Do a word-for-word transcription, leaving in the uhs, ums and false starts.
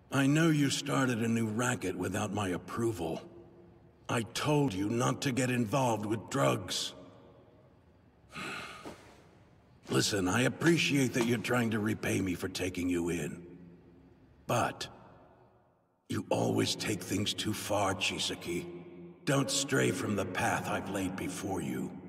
I know you started a new racket without my approval. I told you not to get involved with drugs. Listen, I appreciate that you're trying to repay me for taking you in. But you always take things too far, Chisaki. Don't stray from the path I've laid before you.